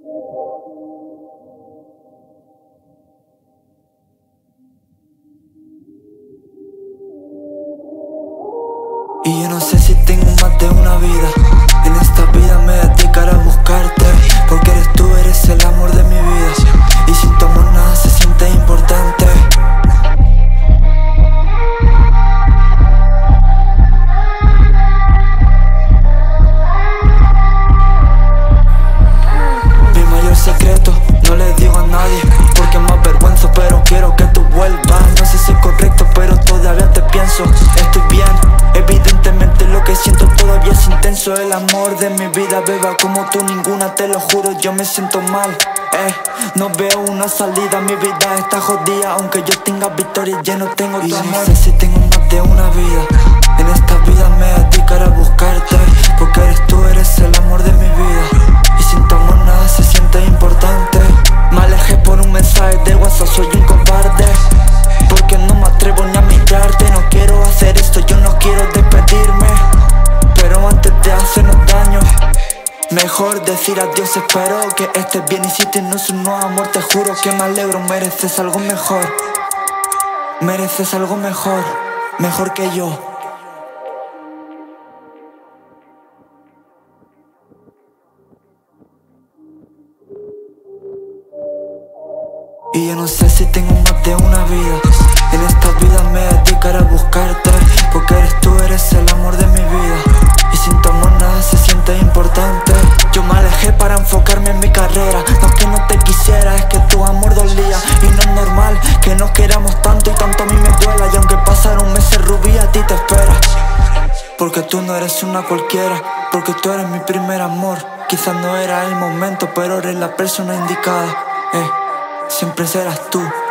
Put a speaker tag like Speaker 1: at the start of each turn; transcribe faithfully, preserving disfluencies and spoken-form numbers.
Speaker 1: Y yo no sé si tengo más de una vida. En esta vida me dedicaré a buscarte, porque eres tú, eres el amor de mi vida. Y sin tu amor nada se siente importante. Mi mayor secreto no le digo a nadie, porque me avergüenzo, pero quiero que tú vuelvas. No sé si es correcto, pero todavía te pienso. Estoy bien, evidentemente lo que siento todavía es intenso. El amor de mi vida, beba, como tú ninguna, te lo juro, yo me siento mal. Eh, no veo una salida, mi vida está jodida. Aunque yo tenga victoria, ya no tengo tu amor. No sé si tengo más de una vida. En esta vida me dedicaré a buscarte, porque eres tú, eres el amor de mi vida. Y sin tu amor nada se siente importante. Me alejé por un mensaje de WhatsApp, soy un cobarde, porque no me atrevo ni a mirarte. No quiero hacer esto, yo no quiero despedirme, pero antes de hacernos daño, mejor decir adiós. Espero que estés bien, y si tienes un nuevo amor, te juro que me alegro. Mereces algo mejor, mereces algo mejor, mejor que yo. Y yo no sé si tengo más de una vida. En esta vida me dedicaré a buscarte, porque eres tú, eres el amor de mi vida. Y sin tu amor nada se siente importante. Yo me alejé para enfocarme en mi carrera. No es que no te quisiera, es que tu amor dolía. Y no es normal que nos queramos tanto y tanto a mí me duela. Y aunque pasaron meses, Rubí, a ti te espera, porque tú no eres una cualquiera, porque tú eres mi primer amor. Quizás no era el momento, pero eres la persona indicada. eh. Siempre serás tú.